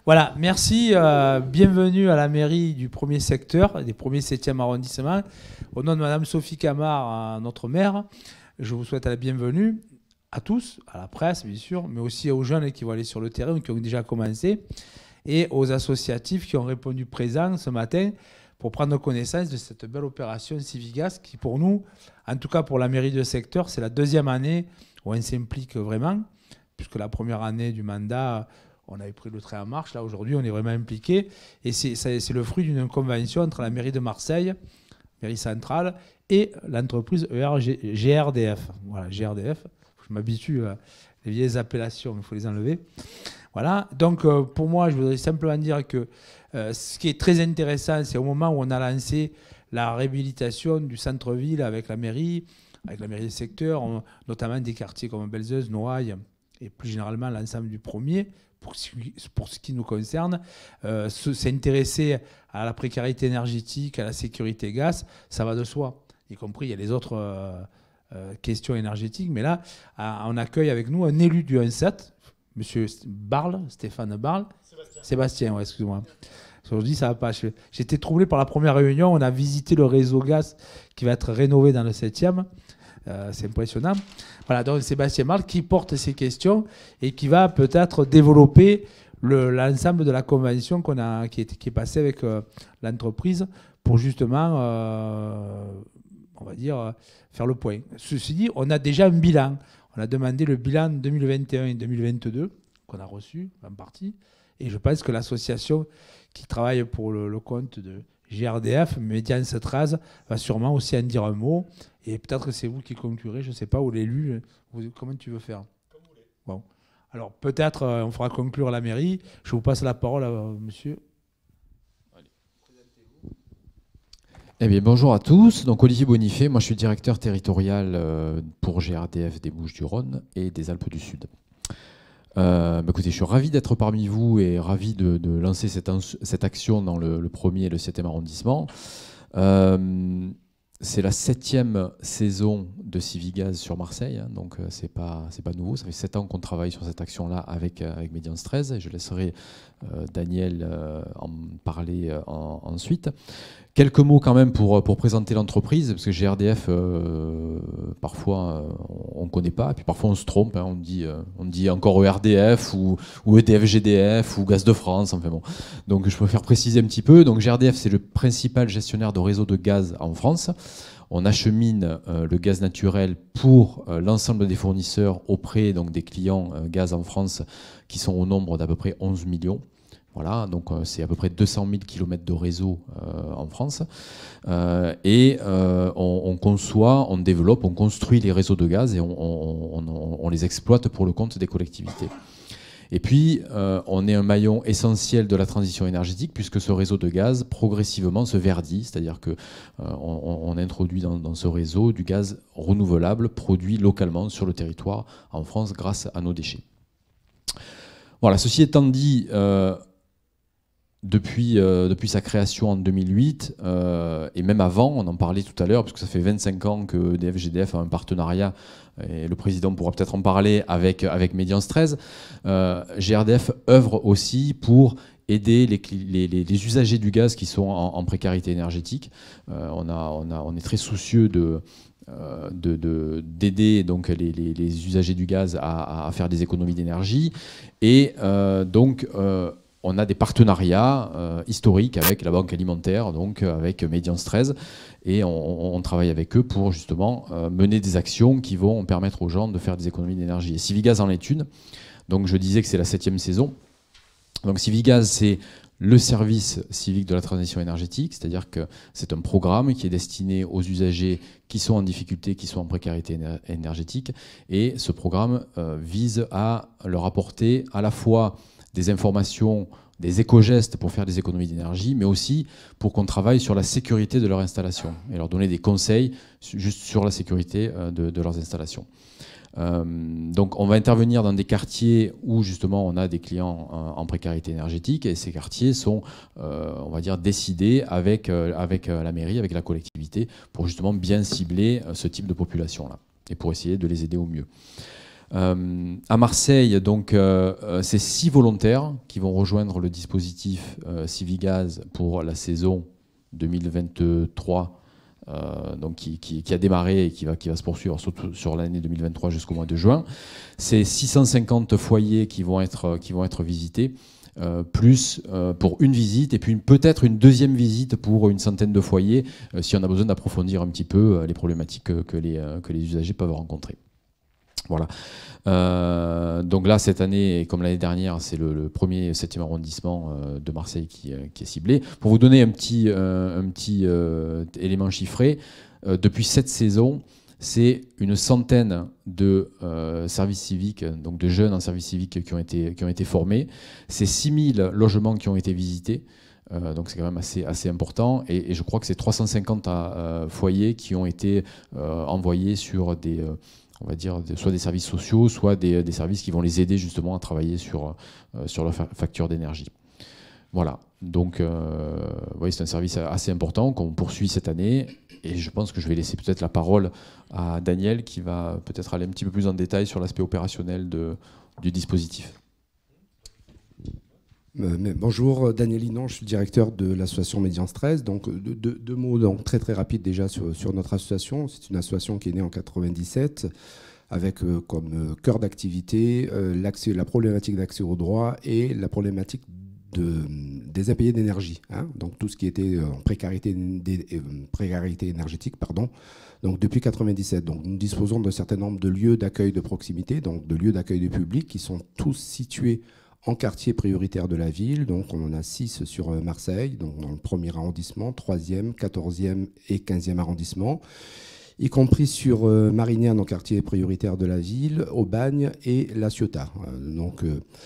Voilà, merci. Bienvenue à la mairie du premier secteur, des premiers 7e arrondissement. Au nom de Madame Sophie Camard, notre maire, je vous souhaite la bienvenue à tous, à la presse bien sûr, mais aussi aux jeunes qui vont aller sur le terrain, qui ont déjà commencé, et aux associatifs qui ont répondu présents ce matin pour prendre connaissance de cette belle opération Civigas qui, pour nous, en tout cas pour la mairie de secteur, c'est la deuxième année où on s'implique vraiment, puisque la première année du mandat, on avait pris le train en marche. Là, aujourd'hui, on est vraiment impliqué. Et c'est le fruit d'une convention entre la mairie de Marseille, mairie centrale, et l'entreprise GRDF. Voilà, GRDF. Je m'habitue à les vieilles appellations, il faut les enlever. Voilà. Donc, pour moi, je voudrais simplement dire que ce qui est très intéressant, c'est au moment où on a lancé la réhabilitation du centre-ville avec la mairie des secteurs, notamment des quartiers comme Belzeuse, Noailles, et plus généralement l'ensemble du premier, pour ce qui nous concerne, s'intéresser à la précarité énergétique, à la sécurité gaz, ça va de soi. Y compris, il y a les autres questions énergétiques. Mais là, on accueille avec nous un élu du 1-7, monsieur Barle, Stéphane Barle. Sébastien, ouais, excuse-moi. Aujourd'hui, ça va pas. J'étais troublé par la première réunion. On a visité le réseau gaz qui va être rénové dans le 7e. C'est impressionnant. Voilà, donc Sébastien Barle qui porte ces questions et qui va peut-être développer l'ensemble de la convention qui est passée avec l'entreprise pour justement, on va dire, faire le point. Ceci dit, on a déjà un bilan. On a demandé le bilan 2021 et 2022 qu'on a reçu en partie. Et je pense que l'association qui travaille pour le compte de GRDF, Médiance Traz, va sûrement aussi en dire un mot. Et peut-être que c'est vous qui conclurez, je ne sais pas, ou l'élu. Comment tu veux faire? Comme vous voulez. Bon. Alors peut-être on fera conclure la mairie. Je vous passe la parole à monsieur. Allez. Présentez-vous. Eh bien, bonjour à tous. Donc Olivier Bonifay, moi je suis directeur territorial pour GRDF des Bouches-du-Rhône et des Alpes du Sud. Écoutez, je suis ravi d'être parmi vous et ravi de lancer cette action dans le premier et le 7e arrondissement. C'est la 7e saison de Civigaz sur Marseille, hein, donc c'est pas nouveau. Ça fait 7 ans qu'on travaille sur cette action-là avec Médiance 13 et je laisserai Daniel en parler ensuite. Quelques mots quand même pour présenter l'entreprise, parce que GRDF, parfois on ne connaît pas, et puis parfois on se trompe, hein, on dit encore ERDF ou EDF-GDF ou Gaz de France, enfin bon. Donc je préfère préciser un petit peu. Donc GRDF, c'est le principal gestionnaire de réseau de gaz en France. On achemine le gaz naturel pour l'ensemble des fournisseurs auprès donc, des clients gaz en France qui sont au nombre d'à peu près 11 millions. Voilà, donc c'est à peu près 200 000 km de réseau en France. On conçoit, on développe, on construit les réseaux de gaz et on les exploite pour le compte des collectivités. Et puis, on est un maillon essentiel de la transition énergétique puisque ce réseau de gaz progressivement se verdit, c'est-à-dire qu'on introduit dans ce réseau du gaz renouvelable produit localement sur le territoire en France grâce à nos déchets. Voilà, ceci étant dit, depuis sa création en 2008, et même avant, on en parlait tout à l'heure, parce que ça fait 25 ans que EDF-GDF a un partenariat, et le président pourra peut-être en parler, avec Médiance 13. GRDF œuvre aussi pour aider les usagers du gaz qui sont en précarité énergétique. On est très soucieux d'aider donc les usagers du gaz à faire des économies d'énergie. Et on a des partenariats historiques avec la Banque alimentaire, donc avec Médiance 13, et on travaille avec eux pour justement mener des actions qui vont permettre aux gens de faire des économies d'énergie. Et Civigaz en est une. Donc je disais que c'est la 7e saison. Donc Civigaz, c'est le service civique de la transition énergétique, c'est-à-dire que c'est un programme qui est destiné aux usagers qui sont en difficulté, qui sont en précarité énergétique. Et ce programme vise à leur apporter à la fois des informations, des éco-gestes pour faire des économies d'énergie, mais aussi pour qu'on travaille sur la sécurité de leur installation et leur donner des conseils juste sur la sécurité de leurs installations. Donc on va intervenir dans des quartiers où justement on a des clients en précarité énergétique et ces quartiers sont, on va dire, décidés avec la mairie, avec la collectivité pour justement bien cibler ce type de population-là et pour essayer de les aider au mieux. À Marseille, donc, c'est 6 volontaires qui vont rejoindre le dispositif Civigaz pour la saison 2023, donc qui a démarré et qui va se poursuivre surtout sur l'année 2023 jusqu'au mois de juin. C'est 650 foyers qui vont être visités, plus pour une visite et puis peut-être une deuxième visite pour une centaine de foyers si on a besoin d'approfondir un petit peu les problématiques que les usagers peuvent rencontrer. Voilà. Donc là, cette année, comme l'année dernière, c'est le premier 7e arrondissement de Marseille qui est ciblé. Pour vous donner un petit élément chiffré, depuis cette saison, c'est une centaine de services civiques, donc de jeunes en service civique qui ont été formés. C'est 6000 logements qui ont été visités. Donc c'est quand même assez important. Et je crois que c'est 350 foyers qui ont été envoyés sur des... on va dire, soit des services sociaux, soit des services qui vont les aider justement à travailler sur leur facture d'énergie. Voilà, donc oui, c'est un service assez important qu'on poursuit cette année, et je pense que je vais laisser peut-être la parole à Daniel qui va peut-être aller un petit peu plus en détail sur l'aspect opérationnel du dispositif. Bonjour, Daniel Linon, je suis directeur de l'association Médian Stress. Donc, deux mots donc, très rapides déjà sur notre association. C'est une association qui est née en 97 avec comme cœur d'activité la problématique d'accès aux droits et la problématique des impayés d'énergie. Hein, donc tout ce qui était en précarité énergétique, pardon. Donc depuis 97, donc nous disposons d'un certain nombre de lieux d'accueil de proximité, donc de lieux d'accueil du public qui sont tous situés en quartier prioritaire de la ville. Donc on en a 6 sur Marseille, donc dans le 1er arrondissement, 3e, 14e et 15e arrondissement, y compris sur Marignane en quartier prioritaire de la ville, Aubagne et La Ciotat. Donc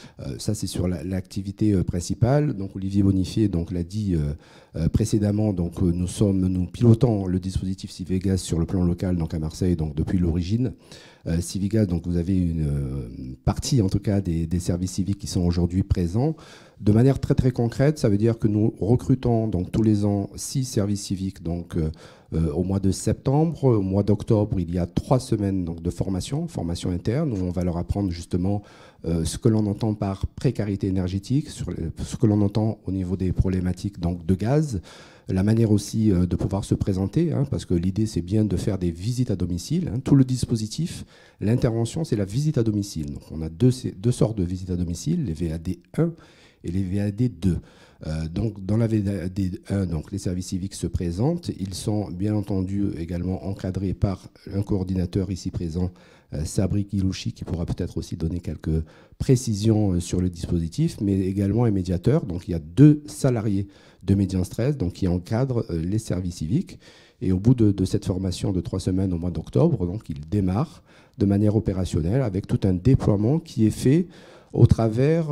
ça c'est sur l'activité principale. Donc Olivier Bonifié l'a dit précédemment, donc nous pilotons le dispositif Civigaz sur le plan local, donc à Marseille, donc depuis l'origine. Civigaz, donc vous avez une partie en tout cas des services civiques qui sont aujourd'hui présents. De manière très concrète, ça veut dire que nous recrutons donc tous les ans 6 services civiques donc au mois de septembre. Au mois d'octobre, il y a 3 semaines donc, de formation interne, où on va leur apprendre justement ce que l'on entend par précarité énergétique, ce que l'on entend au niveau des problématiques donc, de gaz, la manière aussi de pouvoir se présenter, hein, parce que l'idée c'est bien de faire des visites à domicile. Hein. Tout le dispositif, l'intervention, c'est la visite à domicile. Donc, on a deux sortes de visites à domicile, les VAD 1 et les VAD 2. Donc, dans la VAD 1, donc, les services civiques se présentent. Ils sont bien entendu également encadrés par un coordinateur ici présent, Sabri Kilouchi, qui pourra peut-être aussi donner quelques précisions sur le dispositif, mais également un médiateur. Donc il y a 2 salariés de Médian Stress donc, qui encadrent les services civiques. Et au bout de cette formation de 3 semaines au mois d'octobre, donc ils démarrent de manière opérationnelle avec tout un déploiement qui est fait au travers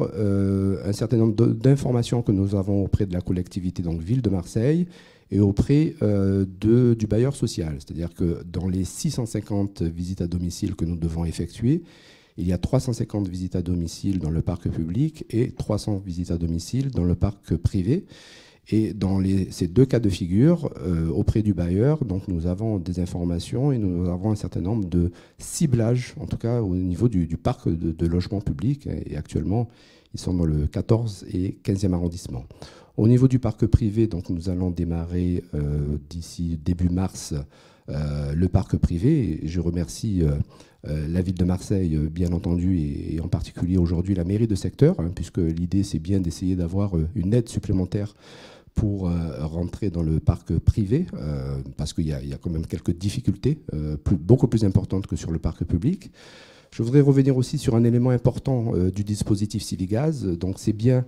un certain nombre d'informations que nous avons auprès de la collectivité, donc Ville de Marseille, et auprès du bailleur social. C'est-à-dire que dans les 650 visites à domicile que nous devons effectuer, il y a 350 visites à domicile dans le parc public et 300 visites à domicile dans le parc privé. Et dans ces 2 cas de figure, auprès du bailleur, donc nous avons des informations et nous avons un certain nombre de ciblages, en tout cas au niveau du parc de logements publics. Et actuellement, ils sont dans le 14 et 15e arrondissement. Au niveau du parc privé, donc nous allons démarrer d'ici début mars le parc privé. Et je remercie la ville de Marseille, bien entendu, et en particulier aujourd'hui la mairie de secteur, hein, puisque l'idée c'est bien d'essayer d'avoir une aide supplémentaire pour rentrer dans le parc privé, parce qu'il y a quand même quelques difficultés beaucoup plus importantes que sur le parc public. Je voudrais revenir aussi sur un élément important du dispositif Civigaz. Donc c'est bien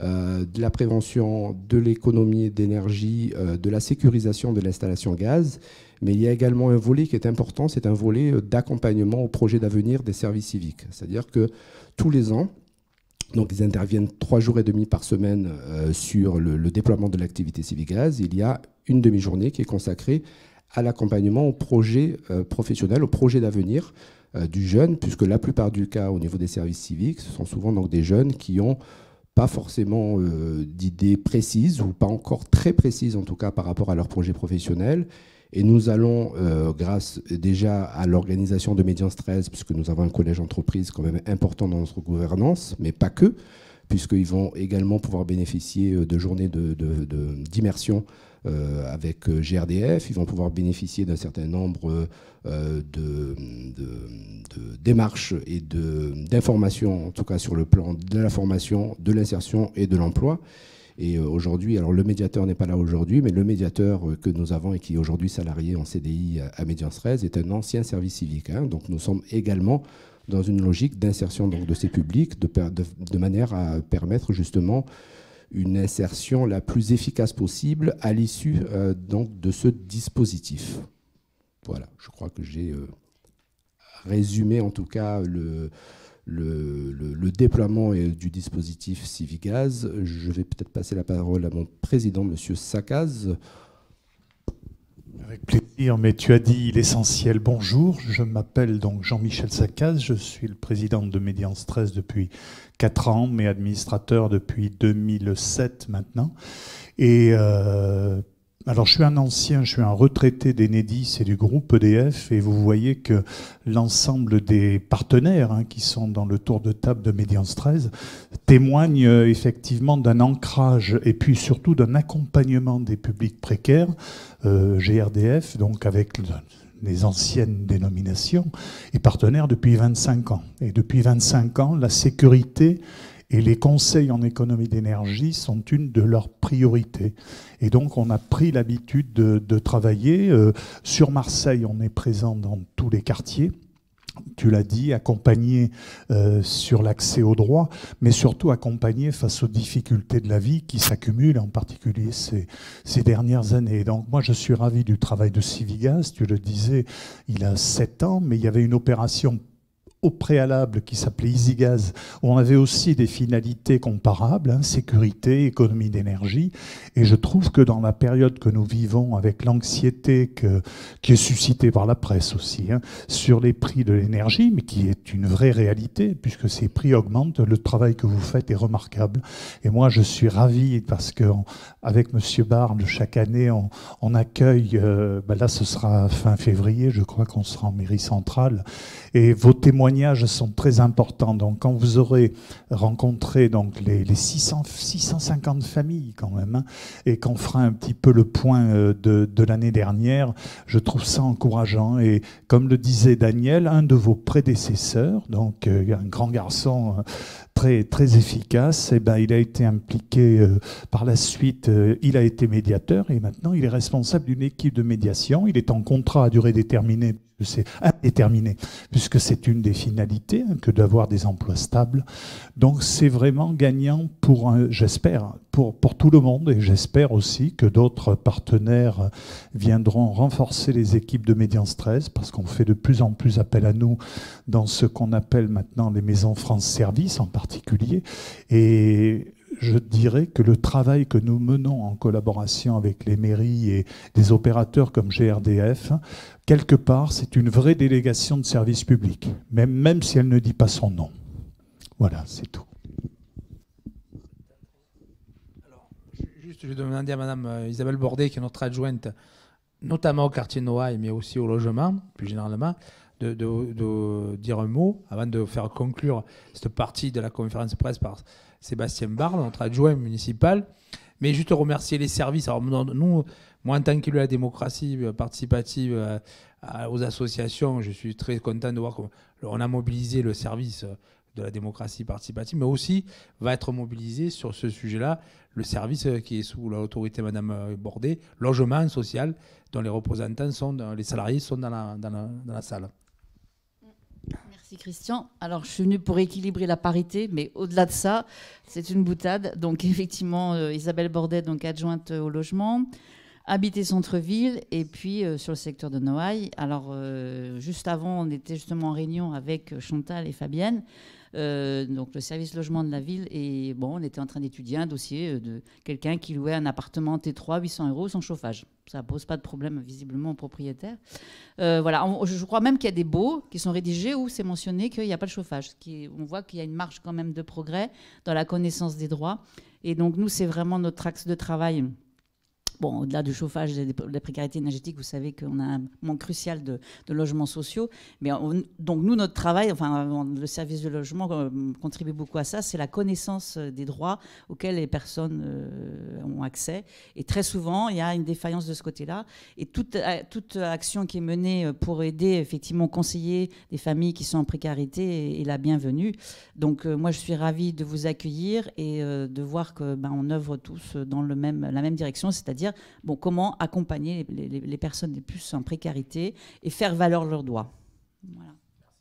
de la prévention, de l'économie d'énergie, de la sécurisation de l'installation gaz, mais il y a également un volet qui est important, c'est un volet d'accompagnement au projet d'avenir des services civiques. C'est-à-dire que tous les ans, donc ils interviennent 3 jours et demi par semaine sur le déploiement de l'activité Civigaz. Il y a une demi-journée qui est consacrée à l'accompagnement au projet professionnel, au projet d'avenir du jeune, puisque la plupart du cas au niveau des services civiques, ce sont souvent donc des jeunes qui n'ont pas forcément d'idées précises ou pas encore très précises en tout cas par rapport à leur projet professionnel. Et nous allons, grâce déjà à l'organisation de Médiance 13, puisque nous avons un collège entreprise quand même important dans notre gouvernance, mais pas que, puisqu'ils vont également pouvoir bénéficier de journées d'immersion avec GRDF, ils vont pouvoir bénéficier d'un certain nombre de démarches et d'informations, en tout cas sur le plan de la formation, de l'insertion et de l'emploi. Et aujourd'hui, alors le médiateur n'est pas là aujourd'hui, mais le médiateur que nous avons et qui est aujourd'hui salarié en CDI à Médiance 13 est un ancien service civique. Donc nous sommes également dans une logique d'insertion de ces publics de manière à permettre justement une insertion la plus efficace possible à l'issue de ce dispositif. Voilà, je crois que j'ai résumé en tout cas le déploiement du dispositif Civigaz. Je vais peut-être passer la parole à mon président, Monsieur Sakaz. Avec plaisir, mais tu as dit l'essentiel. Bonjour, je m'appelle donc Jean-Michel Sakaz, je suis le président de Médiance 13 depuis 4 ans, mais administrateur depuis 2007 maintenant. Et alors je suis un ancien, je suis un retraité d'Enedis et du groupe EDF, et vous voyez que l'ensemble des partenaires qui sont dans le tour de table de Médiance 13 témoignent effectivement d'un ancrage et puis surtout d'un accompagnement des publics précaires, GRDF, donc avec les anciennes dénominations, et partenaires depuis 25 ans. Et depuis 25 ans, la sécurité et les conseils en économie d'énergie sont une de leurs priorités. Et donc, on a pris l'habitude de travailler. Sur Marseille, on est présent dans tous les quartiers. Tu l'as dit, accompagner sur l'accès aux droits, mais surtout accompagner face aux difficultés de la vie qui s'accumulent, en particulier ces dernières années. Donc moi, je suis ravi du travail de Civigaz. Tu le disais, il a 7 ans, mais il y avait une opération au préalable qui s'appelait EasyGaz, où on avait aussi des finalités comparables, sécurité, économie d'énergie. Et je trouve que dans la période que nous vivons, avec l'anxiété qui est suscitée par la presse aussi, sur les prix de l'énergie, mais qui est une vraie réalité, puisque ces prix augmentent, le travail que vous faites est remarquable. Et moi, je suis ravi parce qu'avec M. Barne, chaque année, on accueille, là ce sera fin février, je crois qu'on sera en mairie centrale, et vos témoignages sont très importants. Donc, quand vous aurez rencontré donc, les 650 familles quand même, et qu'on fera un petit peu le point de l'année dernière, je trouve ça encourageant. Et comme le disait Daniel, un de vos prédécesseurs, donc un grand garçon très, très efficace, il a été impliqué par la suite, il a été médiateur et maintenant il est responsable d'une équipe de médiation. Il est en contrat à durée déterminée. C'est indéterminé, puisque c'est une des finalités que d'avoir des emplois stables. Donc c'est vraiment gagnant j'espère, pour tout le monde, et j'espère aussi que d'autres partenaires viendront renforcer les équipes de Médiance 13, parce qu'on fait de plus en plus appel à nous dans ce qu'on appelle maintenant les maisons France Service en particulier. Et je dirais que le travail que nous menons en collaboration avec les mairies et des opérateurs comme GRDF, quelque part, c'est une vraie délégation de service public, même si elle ne dit pas son nom. Voilà, c'est tout. Alors, juste, je vais demander à Madame Isabelle Bordet, qui est notre adjointe, notamment au quartier Noailles, mais aussi au logement, plus généralement, de dire un mot avant de faire conclure cette partie de la conférence de presse par Sébastien Barle, notre adjoint municipal. Mais juste remercier les services. Alors nous, moi en tant qu'élu à la démocratie participative, aux associations, je suis très content de voir qu'on a mobilisé le service de la démocratie participative, mais aussi va être mobilisé sur ce sujet-là le service qui est sous l'autorité de Mme Bordet, logement social, dont les représentants les salariés sont dans la salle. Merci Christian. Alors je suis venue pour équilibrer la parité, mais au-delà de ça, c'est une boutade. Donc effectivement, Isabelle Bordet, donc adjointe au logement, habiter centre-ville, et puis sur le secteur de Noailles. Alors juste avant, on était justement en réunion avec Chantal et Fabienne, donc le service logement de la ville, et bon, on était en train d'étudier un dossier de quelqu'un qui louait un appartement T3, 800 € sans chauffage. Ça ne pose pas de problème visiblement aux propriétaires. Voilà, je crois même qu'il y a des baux qui sont rédigés où c'est mentionné qu'il n'y a pas de chauffage. On voit qu'il y a une marge quand même de progrès dans la connaissance des droits. Et donc nous, c'est vraiment notre axe de travail Bon, au-delà du chauffage et de la précarité énergétique, vous savez qu'on a un manque crucial de logements sociaux. Mais donc nous, notre travail, enfin le service de logement contribue beaucoup à ça, c'est la connaissance des droits auxquels les personnes ont accès. Et très souvent, il y a une défaillance de ce côté-là. Et toute action qui est menée pour aider, effectivement, conseiller des familles qui sont en précarité est la bienvenue. Donc moi, je suis ravie de vous accueillir et de voir que on œuvre tous dans la même direction, c'est-à-dire comment accompagner les personnes les plus en précarité et faire valoir leurs droits. Voilà.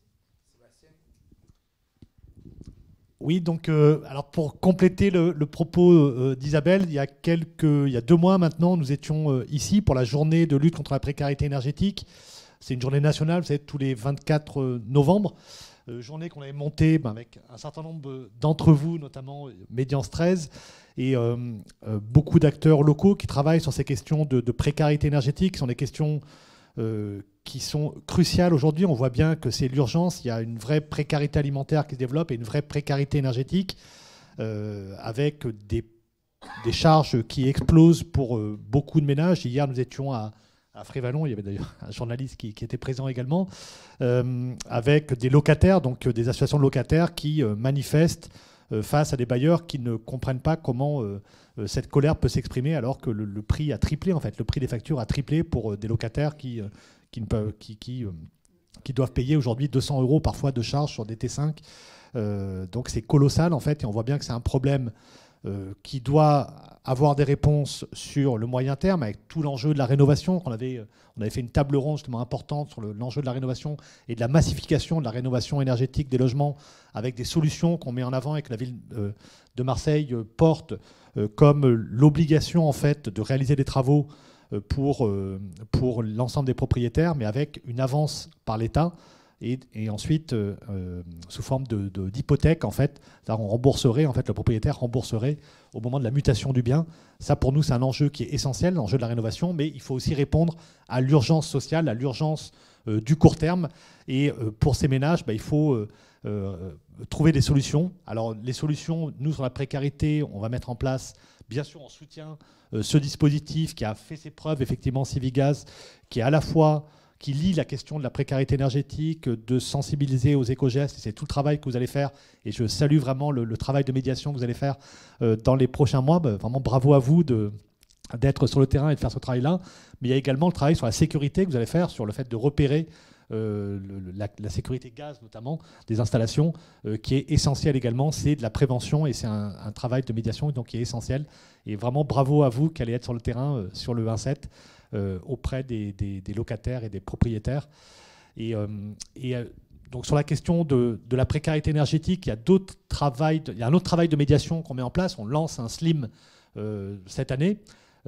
Oui, donc alors pour compléter le propos d'Isabelle, il y a 2 mois maintenant, nous étions ici pour la journée de lutte contre la précarité énergétique. C'est une journée nationale, vous savez, tous les 24 novembre. Journée qu'on avait montée avec un certain nombre d'entre vous, notamment Médiance 13, et beaucoup d'acteurs locaux qui travaillent sur ces questions de précarité énergétique, qui sont des questions qui sont cruciales aujourd'hui. On voit bien que c'est l'urgence. Il y a une vraie précarité alimentaire qui se développe et une vraie précarité énergétique, avec des charges qui explosent pour beaucoup de ménages. Hier, nous étions à Frévalon, il y avait d'ailleurs un journaliste qui était présent également, avec des locataires, donc des associations de locataires qui manifestent face à des bailleurs qui ne comprennent pas comment cette colère peut s'exprimer alors que le prix a triplé, en fait. Le prix des factures a triplé pour des locataires qui doivent payer aujourd'hui 200 € parfois de charges sur des T5. Donc c'est colossal, en fait, et on voit bien que c'est un problème qui doit avoir des réponses sur le moyen terme, avec tout l'enjeu de la rénovation. On avait fait une table ronde justement importante sur l'enjeu de la rénovation et de la massification de la rénovation énergétique des logements, avec des solutions qu'on met en avant et que la ville de Marseille porte, comme l'obligation en fait de réaliser des travaux pour l'ensemble des propriétaires, mais avec une avance par l'État. Et ensuite, sous forme d'hypothèque, en fait, on rembourserait, en fait, le propriétaire rembourserait au moment de la mutation du bien. Ça, pour nous, c'est un enjeu qui est essentiel, l'enjeu de la rénovation, mais il faut aussi répondre à l'urgence sociale, à l'urgence du court terme. Et pour ces ménages, il faut trouver des solutions. Alors, les solutions, nous, sur la précarité, on va mettre en place, bien sûr, en soutien, ce dispositif qui a fait ses preuves, effectivement, Civigaz, qui est à la fois qui lie la question de la précarité énergétique, de sensibiliser aux éco-gestes. C'est tout le travail que vous allez faire. Et je salue vraiment le travail de médiation que vous allez faire dans les prochains mois. Vraiment, bravo à vous d'être sur le terrain et de faire ce travail-là. Mais il y a également le travail sur la sécurité que vous allez faire, sur le fait de repérer la sécurité gaz, notamment, des installations, qui est essentiel également. C'est de la prévention et c'est un travail de médiation donc, qui est essentiel. Et vraiment, bravo à vous qui allez être sur le terrain, sur le 1-7. Auprès des locataires et des propriétaires. Et donc sur la question de la précarité énergétique, il y a un autre travail de médiation qu'on met en place. On lance un SLIM cette année.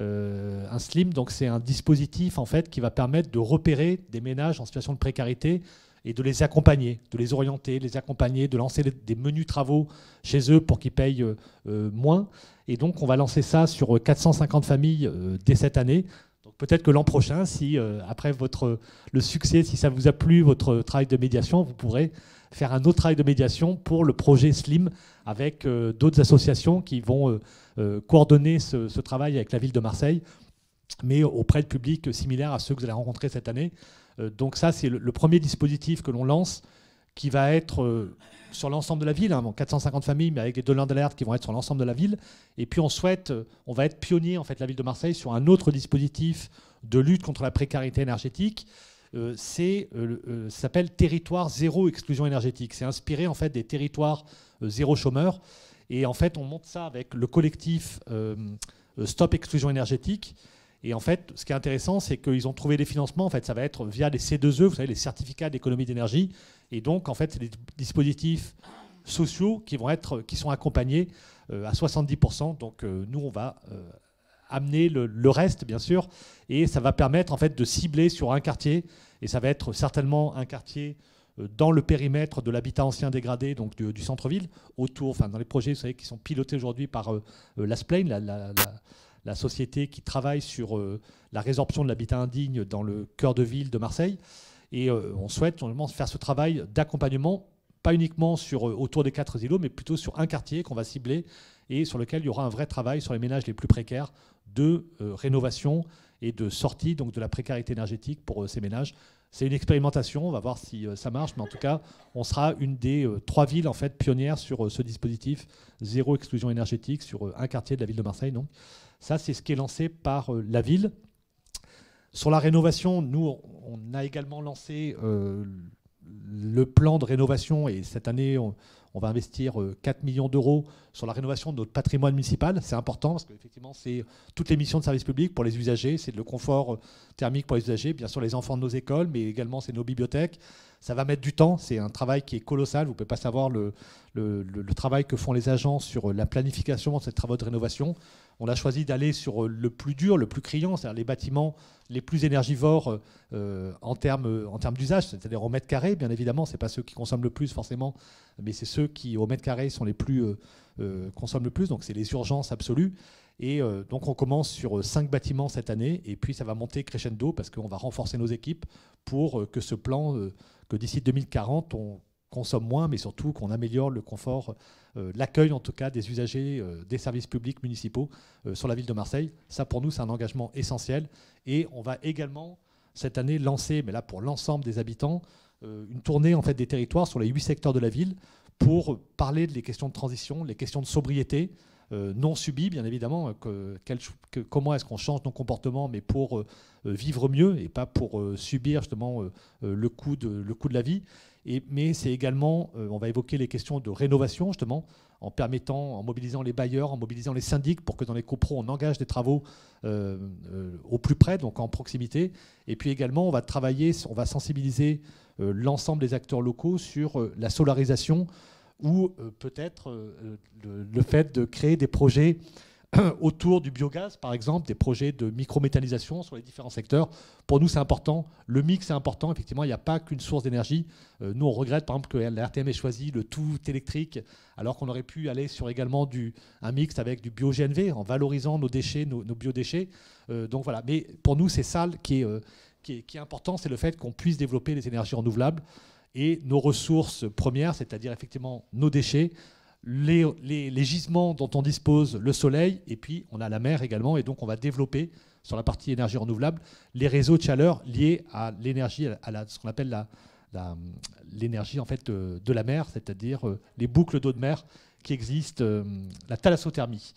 Un SLIM, donc c'est un dispositif en fait qui va permettre de repérer des ménages en situation de précarité et de les accompagner, de les orienter, les accompagner, de lancer des menus travaux chez eux pour qu'ils payent moins. Et donc on va lancer ça sur 450 familles dès cette année. Peut-être que l'an prochain, si après le succès, si ça vous a plu, votre travail de médiation, vous pourrez faire un autre travail de médiation pour le projet SLIM avec d'autres associations qui vont coordonner ce travail avec la ville de Marseille, mais auprès de publics similaires à ceux que vous allez rencontrer cette année. Donc ça, c'est le premier dispositif que l'on lance, qui va être sur l'ensemble de la ville, 450 familles, mais avec des donneurs d'alerte qui vont être sur l'ensemble de la ville. Et puis on va être pionnier, en fait, la ville de Marseille, sur un autre dispositif de lutte contre la précarité énergétique. Ça s'appelle Territoire Zéro Exclusion Énergétique. C'est inspiré, en fait, des territoires zéro chômeur. Et en fait, on monte ça avec le collectif Stop Exclusion Énergétique. Et en fait, ce qui est intéressant, c'est qu'ils ont trouvé des financements. En fait, ça va être via les C2E, vous savez, les certificats d'économie d'énergie. Et donc, en fait, c'est des dispositifs sociaux qui sont accompagnés à 70%. Donc, nous, on va amener le reste, bien sûr. Et ça va permettre, en fait, de cibler sur un quartier. Et ça va être certainement un quartier dans le périmètre de l'habitat ancien dégradé, donc du centre-ville, autour, enfin, dans les projets, vous savez, qui sont pilotés aujourd'hui par l'ASPLAIN, la société qui travaille sur la résorption de l'habitat indigne dans le cœur de ville de Marseille. Et on souhaite vraiment faire ce travail d'accompagnement, pas uniquement autour des 4 îlots, mais plutôt sur un quartier qu'on va cibler et sur lequel il y aura un vrai travail sur les ménages les plus précaires de rénovation et de sortie donc, de la précarité énergétique pour ces ménages. C'est une expérimentation, on va voir si ça marche, mais en tout cas, on sera une des 3 villes en fait, pionnières sur ce dispositif, zéro exclusion énergétique, sur un quartier de la ville de Marseille. Donc. Ça, c'est ce qui est lancé par la ville. Sur la rénovation, nous, on a également lancé le plan de rénovation, et cette année, on va investir 4 millions d'euros sur la rénovation de notre patrimoine municipal. C'est important parce qu'effectivement, c'est toutes les missions de service public pour les usagers, c'est le confort thermique pour les usagers, bien sûr les enfants de nos écoles, mais également c'est nos bibliothèques. Ça va mettre du temps, c'est un travail qui est colossal. Vous ne pouvez pas savoir le travail que font les agents sur la planification de ces travaux de rénovation. On a choisi d'aller sur le plus dur, le plus criant, c'est-à-dire les bâtiments les plus énergivores en termes d'usage, c'est-à-dire au mètre carré, bien évidemment. Ce n'est pas ceux qui consomment le plus forcément, mais c'est ceux qui, au mètre carré, sont les plus consomment le plus. Donc c'est les urgences absolues. Et donc on commence sur 5 bâtiments cette année, et puis ça va monter crescendo parce qu'on va renforcer nos équipes pour que ce plan, que d'ici 2040, on consomme moins, mais surtout qu'on améliore le confort, l'accueil en tout cas des usagers des services publics municipaux sur la ville de Marseille. Ça pour nous c'est un engagement essentiel, et on va également cette année lancer, mais là pour l'ensemble des habitants, une tournée en fait des territoires sur les 8 secteurs de la ville pour parler des questions de transition, les questions de sobriété, non subies bien évidemment, comment est-ce qu'on change nos comportements, mais pour vivre mieux et pas pour subir justement le coût de la vie. Mais c'est également, on va évoquer les questions de rénovation justement, en mobilisant les bailleurs, en mobilisant les syndics pour que dans les copros on engage des travaux au plus près, donc en proximité. Et puis également on va sensibiliser l'ensemble des acteurs locaux sur la solarisation, ou peut-être le fait de créer des projets autour du biogaz, par exemple, des projets de microméthanisation sur les différents secteurs. Pour nous, c'est important. Le mix, c'est important. Effectivement, il n'y a pas qu'une source d'énergie. Nous, on regrette, par exemple, que la RTM ait choisi le tout électrique, alors qu'on aurait pu aller sur également un mix avec du bio-GNV, en valorisant nos déchets, nos biodéchets. Donc voilà. Mais pour nous, c'est ça qui est important, c'est le fait qu'on puisse développer les énergies renouvelables et nos ressources premières, c'est-à-dire effectivement nos déchets, les gisements dont on dispose, le soleil, et puis on a la mer également, et donc on va développer sur la partie énergie renouvelable les réseaux de chaleur liés à l'énergie, ce qu'on appelle l'énergie en fait de la mer, c'est-à-dire les boucles d'eau de mer qui existent, la thalassothermie.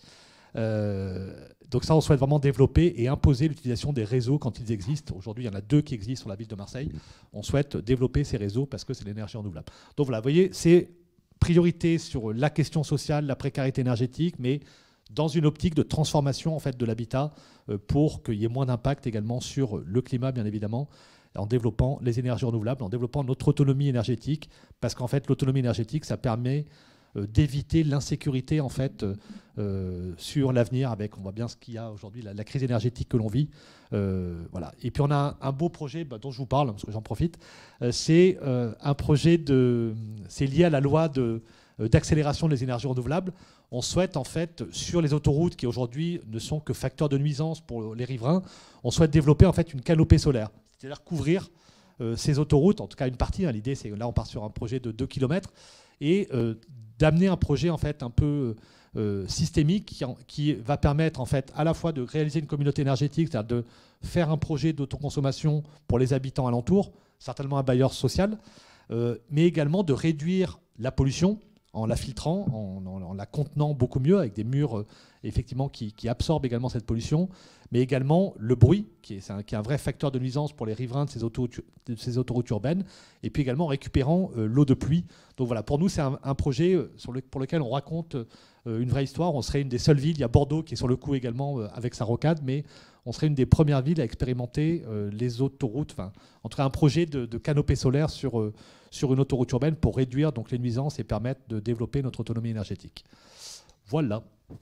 Donc ça, on souhaite vraiment développer et imposer l'utilisation des réseaux quand ils existent. Aujourd'hui, il y en a 2 qui existent sur la ville de Marseille. On souhaite développer ces réseaux parce que c'est l'énergie renouvelable. Donc voilà, vous voyez, c'est priorité sur la question sociale, la précarité énergétique, mais dans une optique de transformation en fait, de l'habitat pour qu'il y ait moins d'impact également sur le climat, bien évidemment, en développant les énergies renouvelables, en développant notre autonomie énergétique, parce qu'en fait, l'autonomie énergétique, ça permet d'éviter l'insécurité en fait sur l'avenir, avec on voit bien ce qu'il y a aujourd'hui, la crise énergétique que l'on vit. Voilà. Et puis on a un beau projet dont je vous parle parce que j'en profite. C'est un projet c'est lié à la loi d'accélération des énergies renouvelables. On souhaite en fait sur les autoroutes qui aujourd'hui ne sont que facteurs de nuisance pour les riverains, on souhaite développer en fait une canopée solaire, c'est-à-dire couvrir ces autoroutes, en tout cas une partie. Hein. L'idée c'est là on part sur un projet de 2 km et d'amener un projet en fait un peu systémique qui va permettre en fait à la fois de réaliser une communauté énergétique, c'est-à-dire de faire un projet d'autoconsommation pour les habitants alentours, certainement un bailleur social, mais également de réduire la pollution en la filtrant, en la contenant beaucoup mieux avec des murs effectivement qui absorbent également cette pollution, mais également le bruit qui est un vrai facteur de nuisance pour les riverains de ces autoroutes urbaines, et puis également en récupérant l'eau de pluie. Donc voilà, pour nous c'est un projet pour lequel on raconte une vraie histoire. On serait une des seules villes, il y a Bordeaux qui est sur le coup également avec sa rocade, mais on serait une des premières villes à expérimenter les autoroutes, enfin en tout cas un projet de canopée solaire sur une autoroute urbaine pour réduire donc les nuisances et permettre de développer notre autonomie énergétique. Voilà.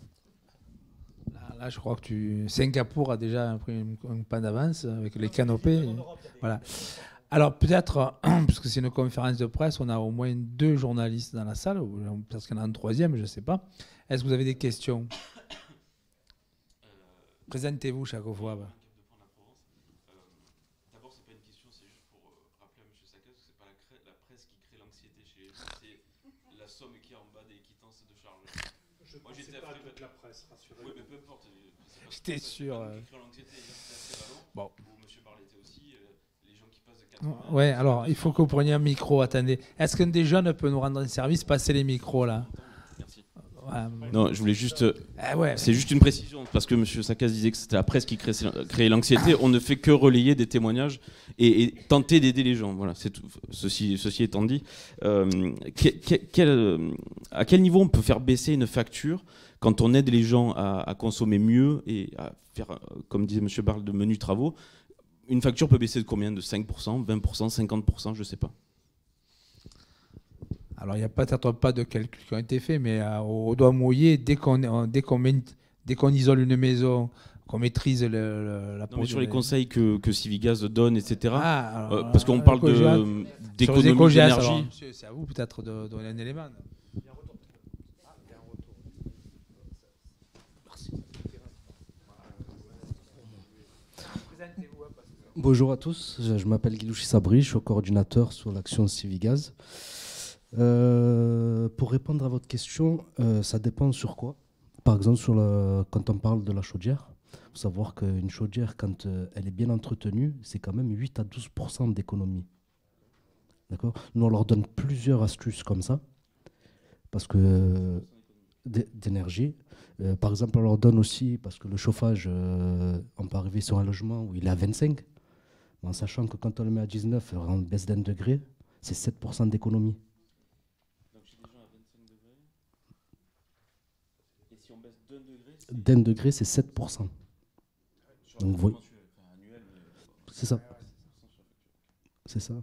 Là, je crois que Singapour a déjà pris un pas d'avance avec les canopées. Voilà. Alors peut-être, puisque c'est une conférence de presse, on a au moins 2 journalistes dans la salle, ou peut-être qu'il y en a un 3e, je ne sais pas. Est-ce que vous avez des questions? Présentez-vous chaque fois. D'abord, c'est pas une question, c'est juste pour rappeler à M. Saccaz que c'est pas la presse qui crée l'anxiété chez les gens, c'est la somme qui est en bas des quittances de charges. Moi j'étais à Fribourg. la presse, rassurez-vous. Oui, mais peu importe. J'étais sûr. L'anxiété, c'est assez ballon. Bon. Où M. Barlet était aussi. Les gens qui passent de 80. Ouais, alors il faut que vous preniez un micro. Attendez. Est-ce qu'un des jeunes peut nous rendre un service? Passez les micros là. Merci. Ouais. Non, je voulais juste. Ouais. C'est juste une précision, parce que M. Saccas disait que c'était la presse qui créait l'anxiété. On ne fait que relayer des témoignages et tenter d'aider les gens. Voilà, c'est tout. Ceci étant dit, à quel niveau on peut faire baisser une facture quand on aide les gens à consommer mieux et à faire, comme disait M. Barle, de menus travaux? Une facture peut baisser de combien? De 5%, 20%, 50%, je ne sais pas. Alors, il n'y a peut-être pas de calculs qui ont été faits, mais au doigt mouillé, dès qu'on isole une maison, qu'on maîtrise la Non, mais sur les conseils que Civigaz donne, etc. alors, parce qu'on parle d'économie d'énergie. C'est à vous peut-être de donner un élément. Bonjour à tous, je m'appelle Guilouchi Sabri, je suis coordinateur sur l'action Civigaz. Pour répondre à votre question, ça dépend sur quoi. Par exemple, quand on parle de la chaudière, il faut savoir qu'une chaudière, quand elle est bien entretenue, c'est quand même 8 à 12% d'économie. D'accord ? Nous, on leur donne plusieurs astuces comme ça, parce que d'énergie. Par exemple, on leur donne aussi, parce que le chauffage, on peut arriver sur un logement où il est à 25, en sachant que quand on le met à 19, on baisse d'1 degré, c'est 7% d'économie. Donc chez des gens à 25 degrés, et si on baisse d'1 degré, d'1 degré, c'est 7%. Donc, vous... C'est ça. C'est ça.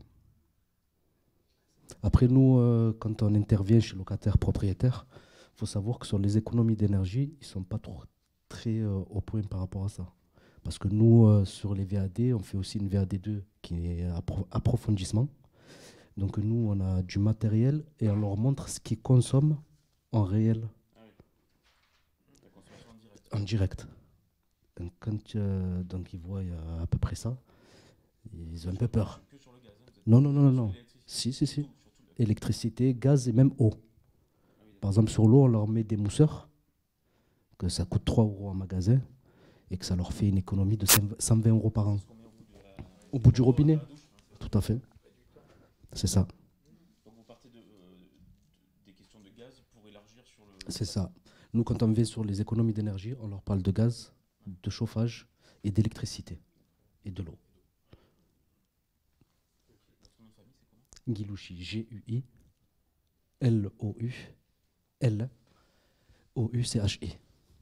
Après, nous, quand on intervient chez locataires propriétaires, il faut savoir que sur les économies d'énergie, ils ne sont pas trop très au point par rapport à ça. Parce que nous, sur les VAD, on fait aussi une VAD2 qui est approfondissement. Donc nous, on a du matériel et on leur montre ce qu'ils consomment en réel. Ah oui. La consommation en direct. En direct. Donc quand donc ils voient à peu près ça, ils ont un peu peur. Que sur le gaz, hein, Non. Si. Électricité, gaz et même eau. Par exemple, sur l'eau, on leur met des mousseurs, que ça coûte 3 € en magasin, et que ça leur fait une économie de 120 € par an. Au bout du robinet. Tout à fait. C'est ça. Donc vous partez des questions de gaz pour élargir sur le... C'est ça. Nous, quand on vient sur les économies d'énergie, on leur parle de gaz, de chauffage et d'électricité. Et de l'eau. Guilouchi, G-U-I, L-O-U, L-O-U-C-H-I.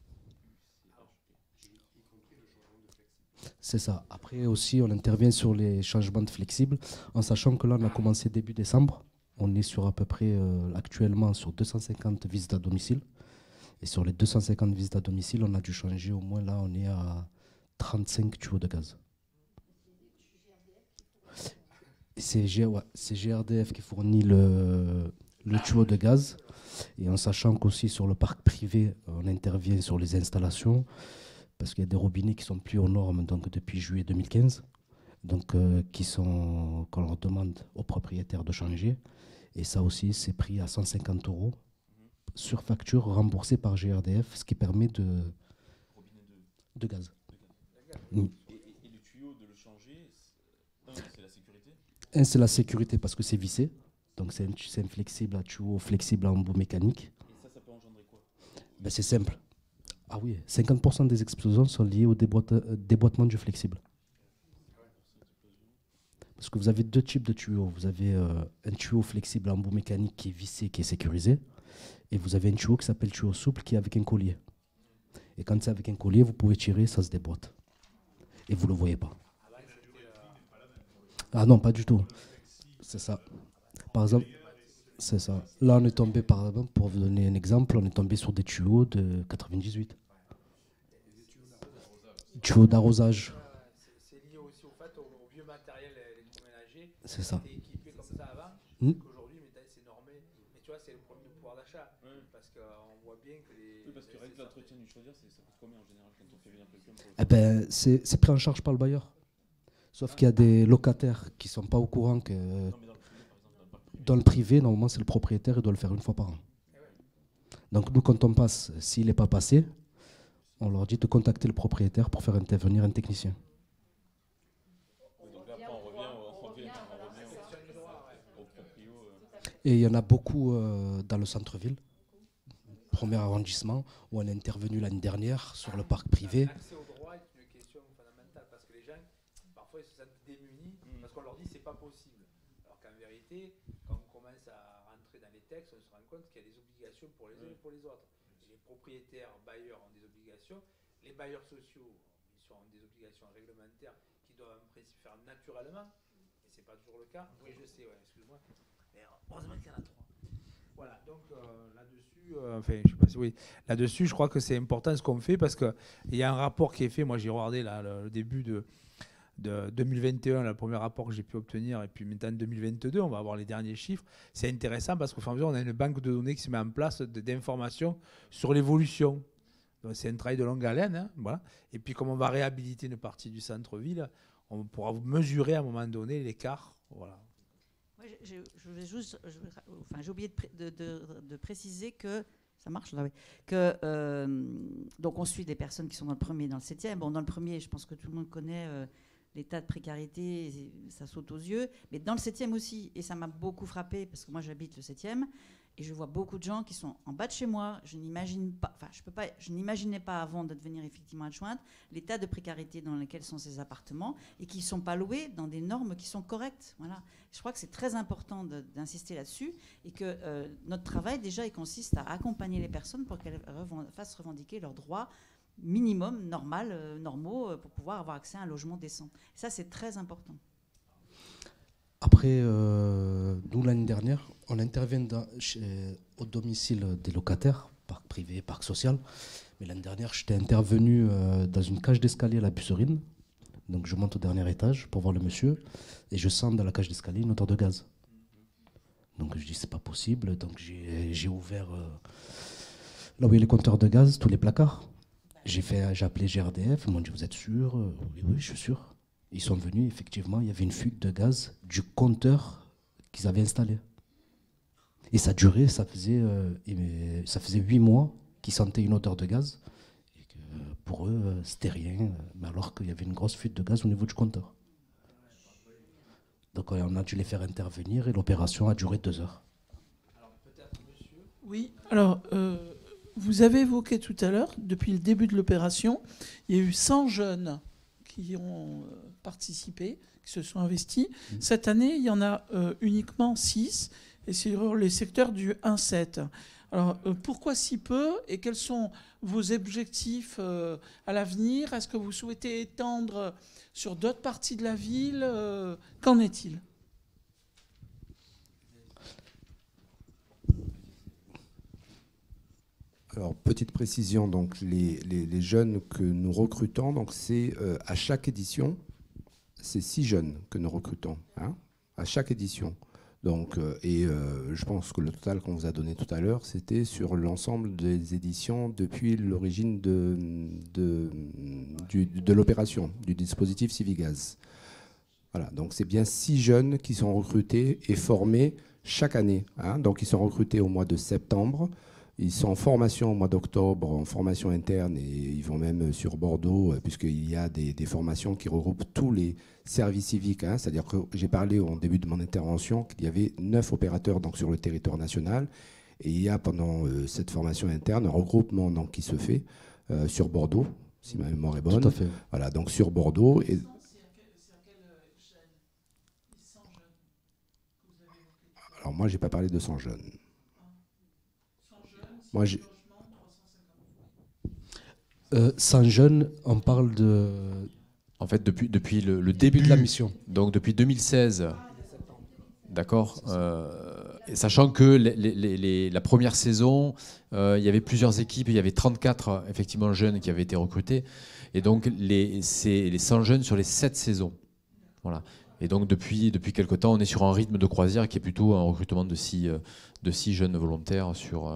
C'est ça. Après aussi, on intervient sur les changements de flexibles, en sachant que là, on a commencé début décembre. On est sur à peu près, actuellement, sur 250 visites à domicile. Et sur les 250 visites à domicile, on a dû changer au moins, là, on est à 35 tuyaux de gaz. C'est GRDF qui fournit le tuyau de gaz. Et en sachant qu'aussi sur le parc privé, on intervient sur les installations, parce qu'il y a des robinets qui sont plus aux normes donc depuis juillet 2015, donc qu'on leur demande aux propriétaires de changer. Et ça aussi, c'est pris à 150 € sur facture remboursée par GRDF, ce qui permet de gaz. Oui. Et le tuyau de le changer, c'est la sécurité? C'est la sécurité parce que c'est vissé. Donc c'est un flexible à tuyau flexible à embout mécanique. Et ça peut engendrer quoi? Ben c'est simple. Ah oui, 50% des explosions sont liées au déboîtement du flexible. Parce que vous avez deux types de tuyaux. Vous avez un tuyau flexible à embout mécanique qui est vissé, qui est sécurisé. Et vous avez un tuyau qui s'appelle tuyau souple qui est avec un collier. Et quand c'est avec un collier, vous pouvez tirer, ça se déboîte. Et vous ne le voyez pas. Ah non, pas du tout. C'est ça. Par exemple, c'est ça. Là, on est tombé, par exemple, pour vous donner un exemple, on est tombé sur des tuyaux de 98. Tuyaux d'arrosage. C'est lié aussi au fait au vieux matériel électroménager. C'est ça. C'était équipé comme ça avant. Qu'aujourd'hui, c'est normé. Mais tu vois, c'est le problème de pouvoir d'achat. Parce qu'on voit bien que les. Oui, parce que rien que l'entretien du chaudière, ça coûte combien en général quand on fait venir quelqu'un pour... Eh ben, c'est pris en charge par le bailleur. Sauf qu'il y a des locataires qui ne sont pas au courant que Non, mais dans le privé, par exemple, dans le privé, normalement, c'est le propriétaire, il doit le faire une fois par an. Donc nous, quand on passe, s'il n'est pas passé, on leur dit de contacter le propriétaire pour faire intervenir un technicien. Et il y en a beaucoup dans le centre-ville, premier arrondissement, où on est intervenu l'année dernière sur le parc privé. L'accès au droit est une question fondamentale parce que les gens, parfois, ils se sentent démunis parce qu'on leur dit que ce n'est pas possible. Alors qu'en vérité, quand on commence à rentrer dans les textes, on se rend compte qu'il y a des obligations pour les uns et pour les autres. Et les propriétaires, bailleurs ont des obligations. Les bailleurs sociaux, bien sûr, ont des obligations réglementaires qui doivent en principe faire naturellement. Et ce n'est pas toujours le cas. Oui, je sais, ouais, excuse-moi. Mais heureusement qu'il y en a 3. Voilà, donc là-dessus, je crois que c'est important ce qu'on fait parce qu'il y a un rapport qui est fait. Moi, j'ai regardé là, le début de 2021, le premier rapport que j'ai pu obtenir, et puis maintenant 2022, on va avoir les derniers chiffres. C'est intéressant parce qu'au fur et à mesure, on a une banque de données qui se met en place d'informations sur l'évolution. Donc, c'est un travail de longue haleine, hein, voilà. Et puis, comme on va réhabiliter une partie du centre-ville, on pourra mesurer à un moment donné l'écart. Voilà. J'ai oublié de préciser que ça marche là, oui. Que donc on suit des personnes qui sont dans le premier et dans le 7e. Bon, dans le premier, je pense que tout le monde connaît l'état de précarité, ça saute aux yeux. Mais dans le 7e aussi, et ça m'a beaucoup frappé parce que moi j'habite le 7e. Et je vois beaucoup de gens qui sont en bas de chez moi. Je n'imaginais pas avant de devenir effectivement adjointe l'état de précarité dans lequel sont ces appartements et qui ne sont pas loués dans des normes qui sont correctes. Voilà. Je crois que c'est très important d'insister là-dessus et que notre travail déjà il consiste à accompagner les personnes pour qu'elles fassent revendiquer leurs droits minimum, normaux, pour pouvoir avoir accès à un logement décent. Et ça, c'est très important. Après, nous, l'année dernière, on intervient au domicile des locataires, parc privé, parc social. Mais l'année dernière, j'étais intervenu dans une cage d'escalier à la Busserine. Donc, je monte au dernier étage pour voir le monsieur. Et je sens dans la cage d'escalier une odeur de gaz. Donc, je dis, c'est pas possible. Donc, j'ai ouvert là où il y a les compteurs de gaz, tous les placards. J'ai appelé GRDF. Ils m'ont dit, vous êtes sûr? Oui, je suis sûr. Ils sont venus, effectivement, il y avait une fuite de gaz du compteur qu'ils avaient installé. Et ça durait, ça faisait 8 mois qu'ils sentaient une odeur de gaz. Et que pour eux, c'était rien, mais alors qu'il y avait une grosse fuite de gaz au niveau du compteur. Donc on a dû les faire intervenir et l'opération a duré 2 heures. Alors peut-être, monsieur. Oui, alors vous avez évoqué tout à l'heure, depuis le début de l'opération, il y a eu 100 jeunes qui ont participé, qui se sont investis. Cette année, il y en a uniquement 6, et c'est sur les secteurs du 1-7. Alors, pourquoi si peu, et quels sont vos objectifs à l'avenir? Est-ce que vous souhaitez étendre sur d'autres parties de la ville? Qu'en est-il? Alors, petite précision, donc les jeunes que nous recrutons, donc c'est à chaque édition, c'est 6 jeunes que nous recrutons, hein, à chaque édition. Donc, je pense que le total qu'on vous a donné tout à l'heure, c'était sur l'ensemble des éditions depuis l'origine de l'opération, du dispositif Civigaz. Voilà, donc c'est bien 6 jeunes qui sont recrutés et formés chaque année, hein. Donc ils sont recrutés au mois de septembre. Ils sont en formation au mois d'octobre, en formation interne, et ils vont même sur Bordeaux, puisqu'il y a des formations qui regroupent tous les services civiques, hein. C'est-à-dire que j'ai parlé au début de mon intervention qu'il y avait 9 opérateurs donc, sur le territoire national, et il y a pendant cette formation interne un regroupement donc, qui se fait sur Bordeaux, si ma mémoire est bonne. Tout à fait. Voilà, donc sur Bordeaux. Et alors moi, j'ai pas parlé de 100 jeunes. Moi, 100 jeunes, on parle de... En fait, depuis le début de la mission, donc depuis 2016, d'accord, et sachant que la première saison, il y avait plusieurs équipes, il y avait 34 effectivement jeunes qui avaient été recrutés, et donc c'est les 100 jeunes sur les 7 saisons. Voilà. Et donc depuis quelque temps, on est sur un rythme de croisière qui est plutôt un recrutement de 6 jeunes volontaires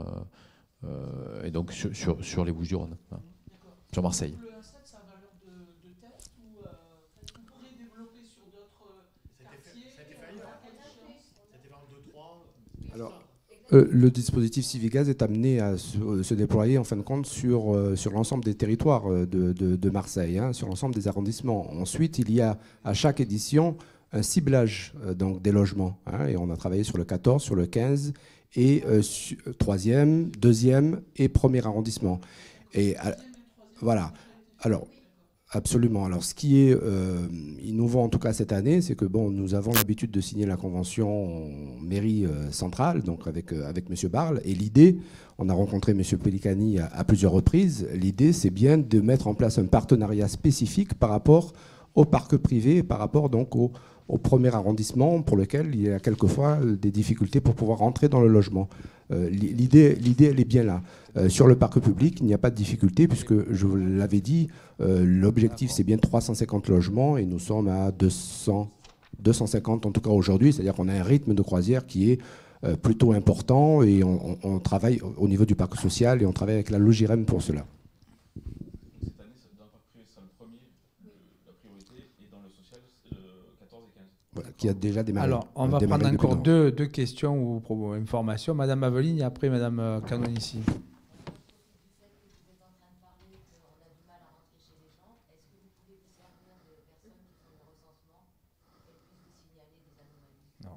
et donc sur les Bouches-du-Rhône, hein, sur Marseille. Le 1-7, c'est un valeur de test ou vous pourriez développer sur d'autres quartiers? alors, Le dispositif Civigaz est amené à se déployer en fin de compte sur l'ensemble des territoires de Marseille, hein, sur l'ensemble des arrondissements. Ensuite, il y a à chaque édition un ciblage donc, des logements. Hein, et on a travaillé sur le 14, sur le 15, et 3e, 2e et 1er arrondissement. Et voilà. Alors, absolument. Alors, ce qui est innovant, en tout cas cette année, c'est que bon, nous avons l'habitude de signer la convention mairie centrale, donc avec M. Barle. Et l'idée, on a rencontré M. Pellicani à plusieurs reprises, l'idée, c'est bien de mettre en place un partenariat spécifique par rapport au parc privé, par rapport donc au 1er arrondissement, pour lequel il y a quelquefois des difficultés pour pouvoir rentrer dans le logement. L'idée, elle est bien là. Sur le parc public, il n'y a pas de difficulté, puisque je vous l'avais dit, l'objectif, c'est bien 350 logements, et nous sommes à 250 en tout cas aujourd'hui, c'est-à-dire qu'on a un rythme de croisière qui est plutôt important, et on travaille au niveau du parc social, et on travaille avec la Logirem pour cela. Voilà, qui a déjà démarré. Alors, on va prendre encore deux questions ou informations. Madame Aveline et après Madame Canonici. Non.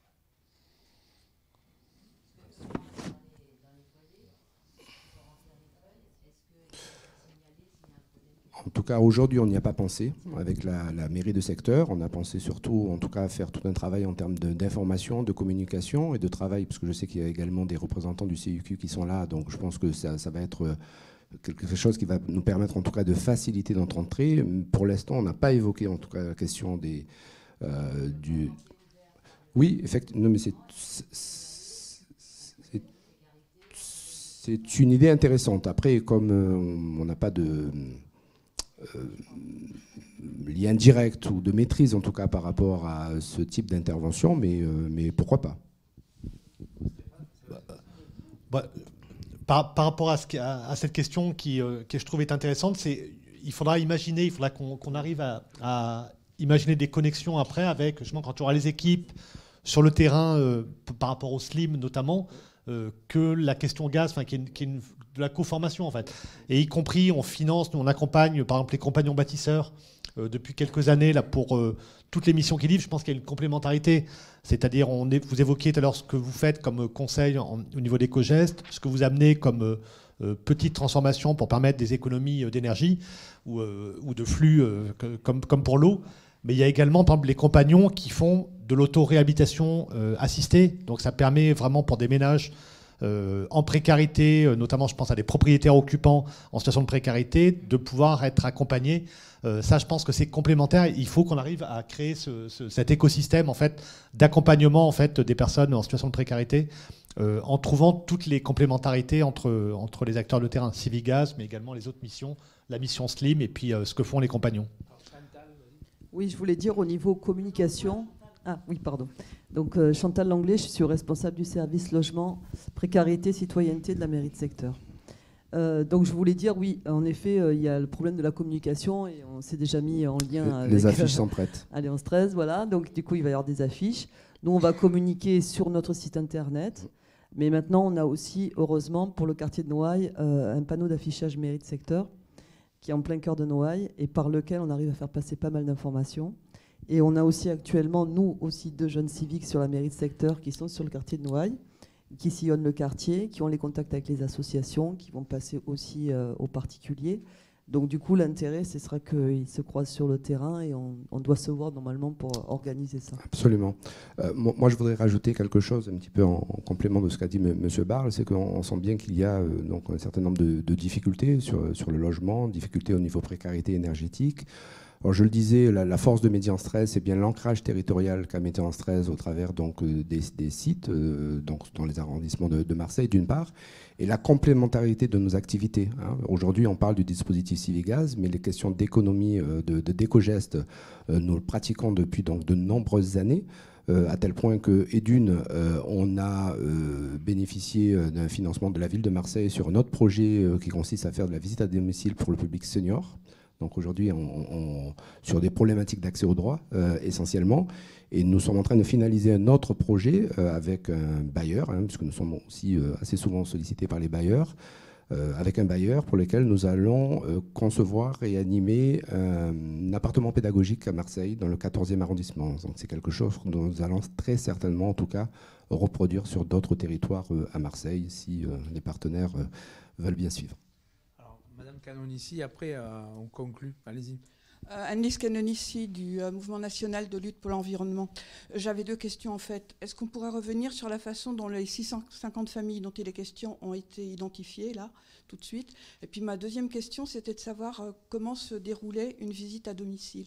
En tout cas, aujourd'hui, on n'y a pas pensé avec la mairie de secteur. On a pensé surtout, en tout cas, à faire tout un travail en termes d'information, de communication et de travail, parce que je sais qu'il y a également des représentants du CUQ qui sont là. Donc, je pense que ça va être quelque chose qui va nous permettre, en tout cas, de faciliter notre entrée. Pour l'instant, on n'a pas évoqué, en tout cas, la question du... Oui, effectivement, mais c'est une idée intéressante. Après, comme on n'a pas de... lien direct ou de maîtrise en tout cas par rapport à ce type d'intervention, mais pourquoi pas. Par rapport à cette question qui je trouve est intéressante, il faudra qu'on arrive à imaginer des connexions après avec, justement, quand tu auras les équipes sur le terrain par rapport au SLIM notamment, que la question gaz, qui est de la co-formation en fait. Et y compris, on finance, nous on accompagne par exemple les compagnons bâtisseurs depuis quelques années là, pour toutes les missions qu'ils livrent. Je pense qu'il y a une complémentarité. C'est-à-dire, vous évoquiez tout à l'heure ce que vous faites comme conseil au niveau d'éco-gestes, ce que vous amenez comme petite transformation pour permettre des économies d'énergie ou de flux comme pour l'eau. Mais il y a également, par exemple, les compagnons qui font de l'auto-réhabilitation assistée. Donc ça permet vraiment pour des ménages en précarité, notamment je pense à des propriétaires occupants en situation de précarité, de pouvoir être accompagnés. Ça, je pense que c'est complémentaire. Il faut qu'on arrive à créer cet écosystème en fait, d'accompagnement en fait, des personnes en situation de précarité en trouvant toutes les complémentarités entre les acteurs de terrain, Civigaz, mais également les autres missions, la mission SLIM et puis ce que font les compagnons. Oui, je voulais dire au niveau communication... Ah oui, pardon. Donc Chantal Langlais, je suis responsable du service logement, précarité, citoyenneté de la mairie de secteur. Donc je voulais dire, oui, en effet, il y a le problème de la communication et on s'est déjà mis en lien avec... Les affiches sont prêtes. Alliance 13, voilà. Donc du coup, il va y avoir des affiches. Nous, on va communiquer sur notre site internet. Mais maintenant, on a aussi, heureusement, pour le quartier de Noailles, un panneau d'affichage mairie de secteur qui est en plein cœur de Noailles et par lequel on arrive à faire passer pas mal d'informations. Et on a aussi actuellement, nous aussi, 2 jeunes civiques sur la mairie de secteur qui sont sur le quartier de Noailles, qui sillonnent le quartier, qui ont les contacts avec les associations, qui vont passer aussi aux particuliers. Donc du coup, l'intérêt, ce sera qu'ils se croisent sur le terrain et on doit se voir normalement pour organiser ça. Absolument. Moi, je voudrais rajouter quelque chose un petit peu en complément de ce qu'a dit M. Barle, c'est qu'on sent bien qu'il y a donc, un certain nombre de difficultés sur le logement, difficultés au niveau précarité énergétique. Alors, je le disais, la force de Médiance 13, c'est bien l'ancrage territorial qu'a Médiance 13 au travers donc, des sites donc, dans les arrondissements de Marseille, d'une part, et la complémentarité de nos activités. Hein. Aujourd'hui, on parle du dispositif Civigaz, mais les questions d'économie, d'éco-gestes, nous le pratiquons depuis donc, de nombreuses années, à tel point que, et d'une, on a bénéficié d'un financement de la ville de Marseille sur un autre projet qui consiste à faire de la visite à domicile pour le public senior. Donc aujourd'hui, sur des problématiques d'accès au droit, essentiellement. Et nous sommes en train de finaliser un autre projet avec un bailleur, puisque nous sommes aussi assez souvent sollicités par les bailleurs, avec un bailleur pour lequel nous allons concevoir et animer un appartement pédagogique à Marseille, dans le 14e arrondissement. Donc c'est quelque chose que nous allons très certainement, en tout cas, reproduire sur d'autres territoires à Marseille, si les partenaires veulent bien suivre. Alors, Madame Canonici, après on conclut. Allez-y. Annelise Canonici du Mouvement national de lutte pour l'environnement. J'avais deux questions en fait. Est-ce qu'on pourrait revenir sur la façon dont les 650 familles dont il est question ont été identifiées là, tout de suite? Et puis ma deuxième question, c'était de savoir comment se déroulait une visite à domicile.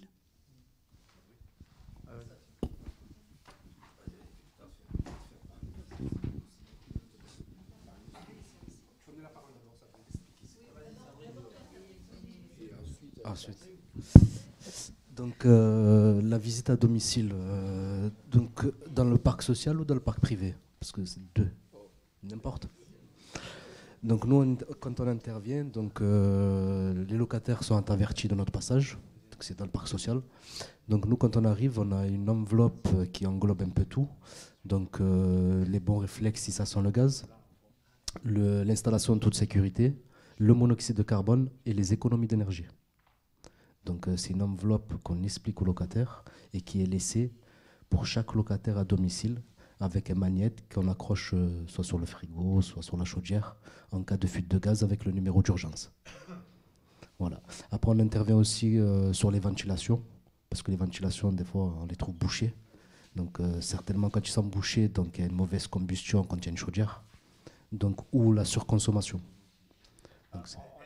Ensuite. Donc la visite à domicile, donc dans le parc social ou dans le parc privé? Parce que c'est deux, n'importe. Donc nous, quand on intervient, donc les locataires sont avertis de notre passage, donc c'est dans le parc social. Donc nous, quand on arrive, on a une enveloppe qui englobe un peu tout. Donc les bons réflexes si ça sent le gaz, l'installation de toute sécurité, le monoxyde de carbone et les économies d'énergie. Donc c'est une enveloppe qu'on explique aux locataires et qui est laissée pour chaque locataire à domicile avec un magnète qu'on accroche soit sur le frigo, soit sur la chaudière en cas de fuite de gaz avec le numéro d'urgence. Voilà. Après on intervient aussi sur les ventilations parce que les ventilations des fois on les trouve bouchées. Donc certainement quand ils sont bouchés, donc il y a une mauvaise combustion quand il y a une chaudière, donc ou la surconsommation. Donc,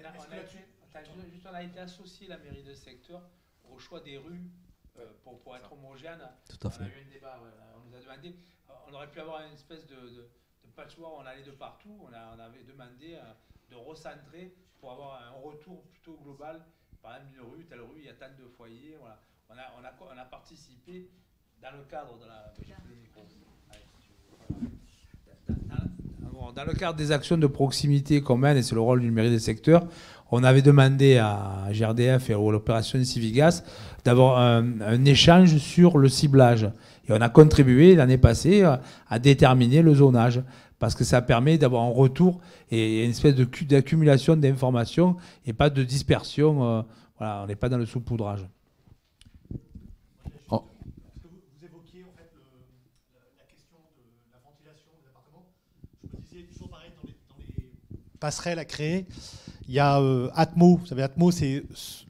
on a été associé, la mairie de secteur, au choix des rues pour être homogène. Tout à fait. On a eu un débat, on nous a demandé, on aurait pu avoir une espèce de patchwork, on allait de partout, on avait demandé de recentrer pour avoir un retour plutôt global. Par exemple, une rue, telle rue, il y a tant de foyers. Voilà. On a participé dans le cadre de la... Dans le cadre des actions de proximité qu'on mène, et c'est le rôle d'une mairie des secteurs, on avait demandé à GRDF et à l'opération Civigas d'avoir un échange sur le ciblage. Et on a contribué l'année passée à déterminer le zonage, parce que ça permet d'avoir un retour et une espèce d'accumulation d'informations et pas de dispersion. Voilà, on n'est pas dans le saupoudrage. Vous évoquiez en fait la question de la ventilation des appartements. Je me disais toujours pareil dans les passerelles à créer. Il y a Atmo. Vous savez, Atmo, c'est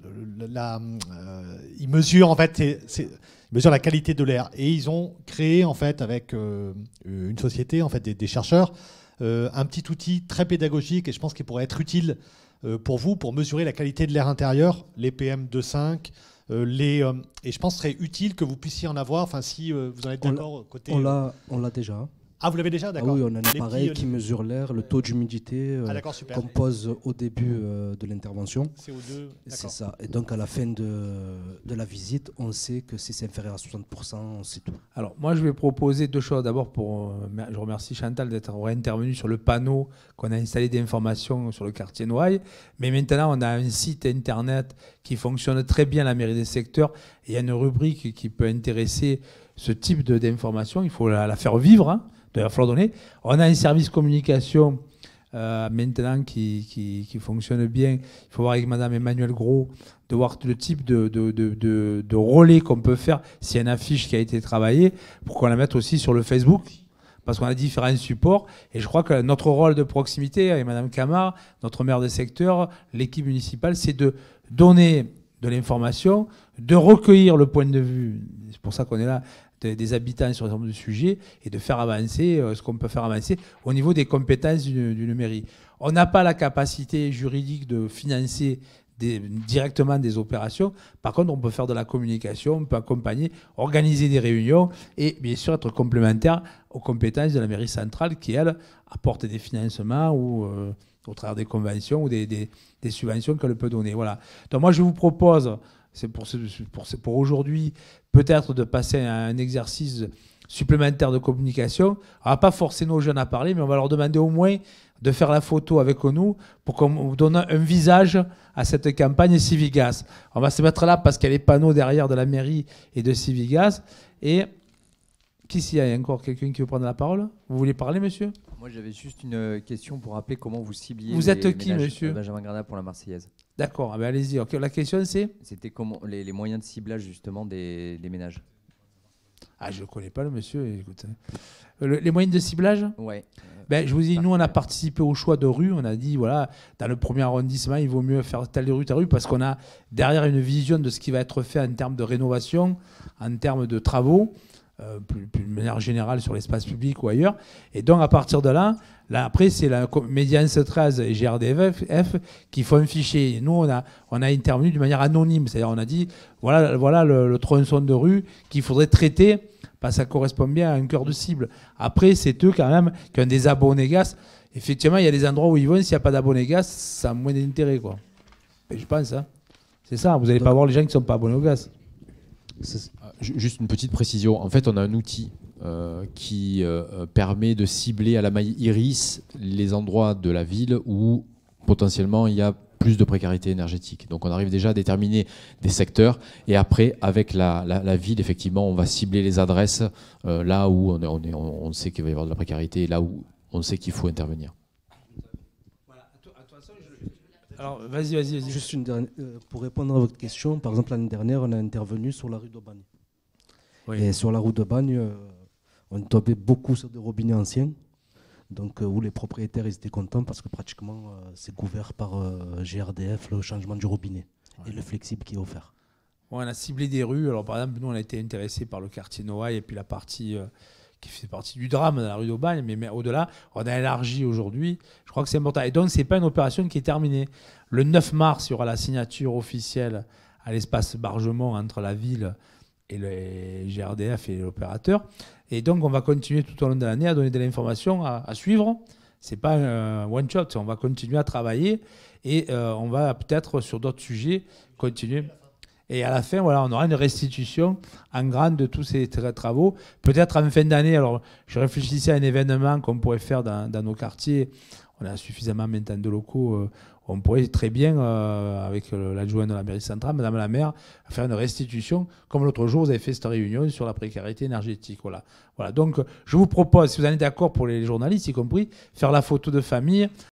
il mesure en fait, ils mesurent la qualité de l'air. Et ils ont créé en fait avec une société, en fait des chercheurs, un petit outil très pédagogique et je pense qu'il pourrait être utile pour vous pour mesurer la qualité de l'air intérieur, les PM2.5. Et je pense que ce serait utile que vous puissiez en avoir, enfin si vous en êtes d'accord côté. On l'a déjà. Ah, vous l'avez déjà, d'accord. Ah oui, on a un appareil qui mesure l'air, le taux d'humidité qu'on pose au début de l'intervention. CO2, c'est ça. Et donc à la fin de la visite, on sait que si c'est inférieur à 60%, on sait tout. Alors moi je vais proposer deux choses. D'abord, je remercie Chantal d'être intervenue sur le panneau qu'on a installé d'information sur le quartier Noailles. Mais maintenant, on a un site internet qui fonctionne très bien, la mairie des secteurs. Et il y a une rubrique qui peut intéresser ce type d'information. Il faut la faire vivre, hein, de la falloir donner. On a un service communication maintenant qui fonctionne bien. Il faut voir avec Madame Emmanuelle Gros de voir le type de relais qu'on peut faire s'il y a une affiche qui a été travaillée pour qu'on la mette aussi sur le Facebook. Parce qu'on a différents supports. Et je crois que notre rôle de proximité, avec Madame Camard, notre maire de secteur, l'équipe municipale, c'est de donner de l'information, de recueillir le point de vue, c'est pour ça qu'on est là, des habitants sur un certain nombre de sujets, et de faire avancer ce qu'on peut faire avancer au niveau des compétences d'une mairie. On n'a pas la capacité juridique de financer directement des opérations. Par contre, on peut faire de la communication, on peut accompagner, organiser des réunions et bien sûr être complémentaire aux compétences de la mairie centrale qui, elle, apporte des financements ou au travers des conventions ou des subventions qu'elle peut donner. Voilà. Donc moi, je vous propose c'est pour aujourd'hui peut-être de passer à un exercice supplémentaire de communication. On ne va pas forcer nos jeunes à parler, mais on va leur demander au moins de faire la photo avec nous pour qu'on donne un visage à cette campagne Civigas. On va se mettre là parce qu'il y a les panneaux derrière de la mairie et de Civigas. Et il y a encore quelqu'un qui veut prendre la parole? Vous voulez parler, monsieur? Moi, j'avais juste une question pour rappeler comment vous cibliez. Vous êtes qui, ménages. monsieur? Benjamin Granat pour la Marseillaise. D'accord, allez-y. Okay, la question, c'est? C'était comment les moyens de ciblage, justement, des ménages. Ah, je ne connais pas le monsieur. Écoute. Les moyens de ciblage? Ouais. Je vous dis, nous, on a participé au choix de rue. On a dit, voilà, dans le premier arrondissement, il vaut mieux faire telle rue, parce qu'on a derrière une vision de ce qui va être fait en termes de rénovation, en termes de travaux, plus de manière générale sur l'espace public ou ailleurs. Et donc, à partir de là après, c'est la Médiance 13 et GRDF qui font un fichier. Et nous, on a intervenu de manière anonyme. C'est-à-dire, on a dit, voilà le tronçon de rue qu'il faudrait traiter, parce que ça correspond bien à un cœur de cible. Après, c'est eux, quand même, qui ont des abonnés gaz. Effectivement, il y a des endroits où ils vont, s'il n'y a pas d'abonnés gaz, ça a moins d'intérêt, quoi. Et je pense, hein. C'est ça, vous n'allez pas voir les gens qui ne sont pas abonnés au gaz. Juste une petite précision. En fait, on a un outil qui permet de cibler à la maille iris les endroits de la ville où potentiellement il y a plus de précarité énergétique. Donc on arrive déjà à déterminer des secteurs et après, avec la ville, effectivement, on va cibler les adresses là où on sait qu'il va y avoir de la précarité et là où on sait qu'il faut intervenir. Alors, vas-y. Juste une dernière, pour répondre à votre question, par exemple, l'année dernière, on a intervenu sur la rue d'Aubagne. Oui. Et sur la rue d'Aubagne, on tombait beaucoup sur des robinets anciens, donc où les propriétaires ils étaient contents parce que pratiquement c'est couvert par GRDF, le changement du robinet et le flexible qui est offert. On a ciblé des rues. Alors, par exemple, nous, on a été intéressés par le quartier Noailles et puis la partie qui fait partie du drame de la rue d'Aubagne, mais au-delà, on a élargi aujourd'hui. Je crois que c'est important. Et donc, ce n'est pas une opération qui est terminée. Le 9 mars, il y aura la signature officielle à l'espace Bargemont entre la ville et le GRDF et l'opérateur. Et donc, on va continuer tout au long de l'année à donner de l'information, à suivre. Ce n'est pas un one-shot. On va continuer à travailler et on va peut-être, sur d'autres sujets, continuer. Et à la fin, on aura une restitution en grande de tous ces travaux. Peut-être en fin d'année, alors je réfléchissais à un événement qu'on pourrait faire dans nos quartiers. On a suffisamment maintenant de locaux. On pourrait très bien, avec l'adjoint de la mairie centrale, Madame la maire, faire une restitution. Comme l'autre jour, vous avez fait cette réunion sur la précarité énergétique. Voilà. Donc, je vous propose, si vous en êtes d'accord pour les journalistes, y compris, faire la photo de famille